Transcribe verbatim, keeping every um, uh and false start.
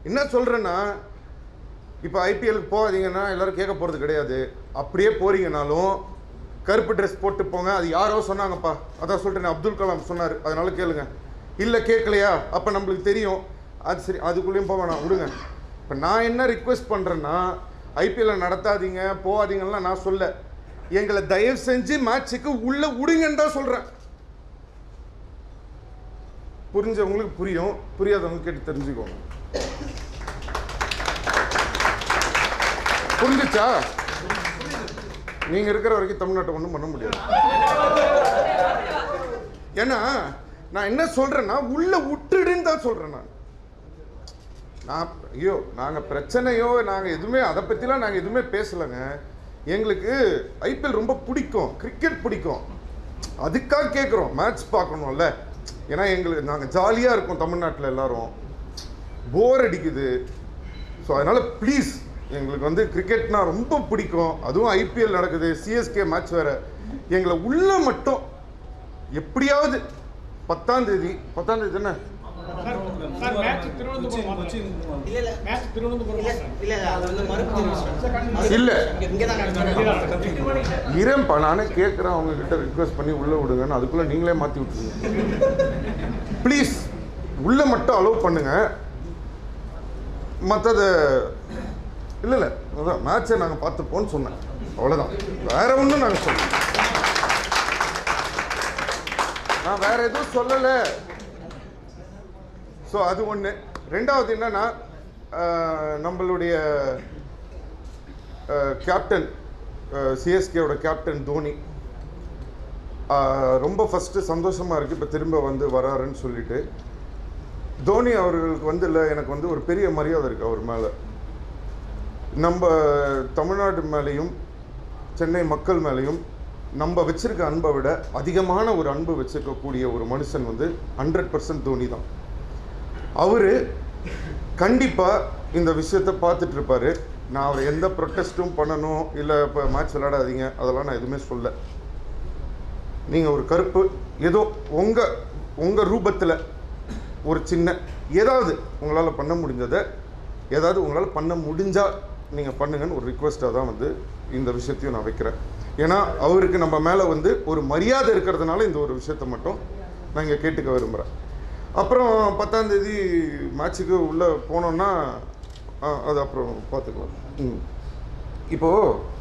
என்ன சொல்கிறேன்னா, இப்போ ஐபிஎலுக்கு போகாதீங்கன்னா எல்லோரும் கேட்க போகிறது கிடையாது. அப்படியே போகிறீங்கனாலும் கருப்பு ட்ரெஸ் போட்டு போங்க. அது யாரோ சொன்னாங்கப்பா, அதான் சொல்கிறேன், அப்துல் கலாம் சொன்னார், அதனால கேளுங்க. இல்லை கேட்கலையா, அப்போ நம்மளுக்கு தெரியும். அது சரி, அதுக்குள்ளேயும் போக வேணாம், விடுங்க. இப்போ நான் என்ன ரிக்வெஸ்ட் பண்ணுறேன்னா, ஐபிஎல்லை நடத்தாதீங்க போகாதீங்கலாம் நான் சொல்ல, எங்களை தயவு செஞ்சு மேட்சுக்கு உள்ளே விடுங்கன்னு தான் சொல்கிறேன். புரிஞ்சவங்களுக்கு புரியும், புரியாதவங்க கேட்டு தெரிஞ்சுக்கோங்க. புரிஞ்சுச்சா? நீங்க இருக்கிற வரைக்கும் தமிழ்நாட்டை ஒன்றும் பண்ண முடியாது. ஏன்னா நான் என்ன சொல்றேன்னா, உள்ள விட்டுடுன்னு தான் சொல்றேன். நான் நான் ஐயோ நாங்கள் பிரச்சனையோ நாங்கள் எதுவுமே அதை பற்றிலாம் நாங்கள் எதுவுமே பேசலைங்க. எங்களுக்கு ஐபிஎல் ரொம்ப பிடிக்கும், கிரிக்கெட் பிடிக்கும், அதுக்காக கேட்குறோம். மேட்ச் பார்க்கணும்ல, ஏன்னா எங்களுக்கு நாங்கள் ஜாலியாக இருக்கோம் தமிழ்நாட்டில், எல்லாரும் போர் அடிக்குது. ஸோ அதனால் ப்ளீஸ், எங்களுக்கு வந்து கிரிக்கெட்னா ரொம்ப பிடிக்கும், அதுவும் ஐபிஎல் நடக்குது, சிஎஸ்கே மேட்ச் வேறு. எங்களை உள்ள மட்டும் எப்படியாவது பத்தாம் தேதி பத்தாம் தேதி என்ன இல்லை இரம்பா, நானே கேட்குறேன் அவங்க கிட்ட ரிக்வெஸ்ட் பண்ணி உள்ளே விடுங்கன்னு, அதுக்குள்ளே நீங்களே மாற்றி விட்டுருங்க ப்ளீஸ். உள்ளே மட்டும் அலோவ் பண்ணுங்க, மற்றது இல்லை இல்லை அதான் மேட்சை நாங்கள் பார்த்துப்போன்னு சொன்னேன், அவ்வளோதான். வேற ஒன்றும் நாங்கள் சொன்னோம், நான் வேற எதுவும் சொல்லலை. ஸோ அது ஒன்று. ரெண்டாவது என்னன்னா, நம்மளுடைய கேப்டன், சிஎஸ்கேவோட கேப்டன் தோனி ரொம்ப ஃபஸ்ட்டு சந்தோஷமாக இருக்குது இப்போ திரும்ப வந்து வராருன்னு சொல்லிட்டு. தோனி அவர்களுக்கு வந்து இல்லை, எனக்கு வந்து ஒரு பெரிய மரியாதை இருக்குது அவர் மேலே. நம்ம தமிழ்நாடு மேலேயும் சென்னை மக்கள் மேலேயும் நம்ம வச்சிருக்க அன்பை விட அதிகமான ஒரு அன்பு வச்சிருக்கக்கூடிய ஒரு மனுஷன் வந்து ஹண்ட்ரட் பர்சன்ட் தோனி தான். அவர் கண்டிப்பாக இந்த விஷயத்தை பார்த்துட்டு இருப்பார். நான் அவர் எந்த ப்ரொட்டஸ்ட்டும் பண்ணணும் இல்லை இப்போ மேட்ச் விளையாடாதீங்க அதெல்லாம் நான் எதுவுமே சொல்ல. நீங்கள் ஒரு கருப்பு ஏதோ உங்கள் உங்கள் ரூபத்தில் ஒரு சின்ன ஏதாவது உங்களால் பண்ண முடிஞ்சதை ஏதாவது உங்களால் பண்ண முடிஞ்சால் நீங்கள் பண்ணுங்கன்னு ஒரு ரிக்வெஸ்ட்டாக தான் வந்து இந்த விஷயத்தையும் நான் வைக்கிறேன். ஏன்னா அவருக்கு நம்ம மேலே வந்து ஒரு மரியாதை இருக்கிறதுனால இந்த ஒரு விஷயத்தை மட்டும் நான் இங்கே கேட்டுக்க விரும்புகிறேன். அப்புறம் பத்தாந்தேதி மேட்சுக்கு உள்ளே போனோன்னா அது அப்புறம் பார்த்துக்கலாம். ம் இப்போது